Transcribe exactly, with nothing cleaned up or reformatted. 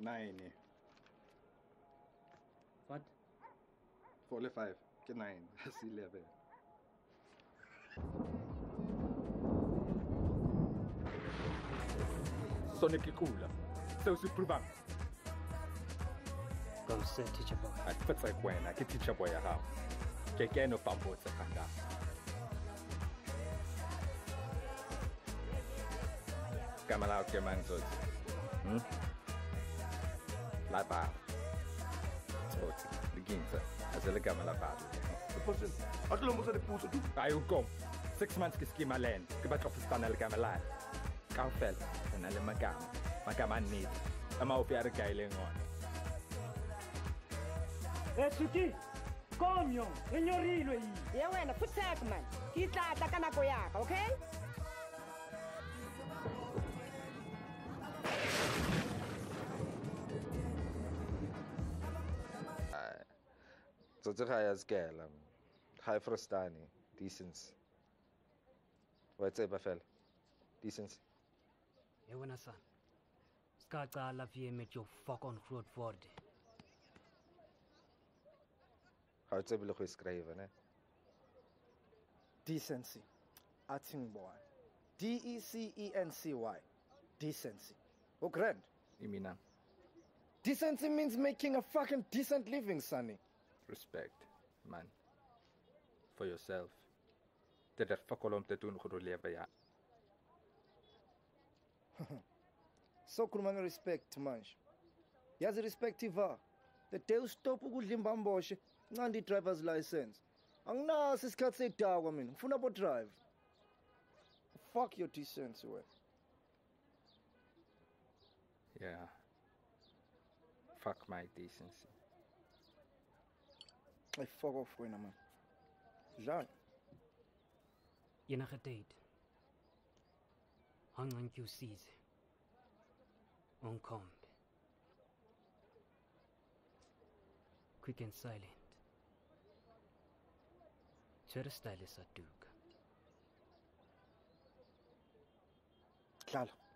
Nine. What? Forty-five. Get nine. That's eleven. Sonic Kula. So super bang. Go sit, teacher boy. I put like when I can teach a boy how. Get no bamboo to come down. Come out here, man. Hmm? La bar. Begin to. As a legam la bar. The person. I don't know what the pussy do. I will go. Six months to ski my land. Get off the stand and gam a line. Cow fell. And I let my gam. My gam I need. I'm out here gailing on. Eh, Suki! Come, young. In your real. Yeah, when a foot man. He's like a Kanakoyak, okay? So it's a high scale, um, high frostani, decency. What's it, Bafel? Decency. Yeah, when I son. Skata love you met your fuck on road for it. How it's able to describe, eh? Decency. I think boy. D E C E N C Y. Decency. Oh, grand. You mean that? Decency means making a fucking decent living, Sonny. Respect, man. For yourself. Did that fuck all om te doen goed leven, ja. So kurmanga respect, manj. Yazi respectiva. The day stop ukudlimbamboshe nandi driver's license. Angnas isikhathi sedakwa mina. Ngifuna bo drive. Fuck your decency, way. Yeah. Fuck my decency. I fuck off wena man. Dlala. Yena gedate. Hang you sees. Onkombe. Quick and silent. Chere style is a duke. Dlala.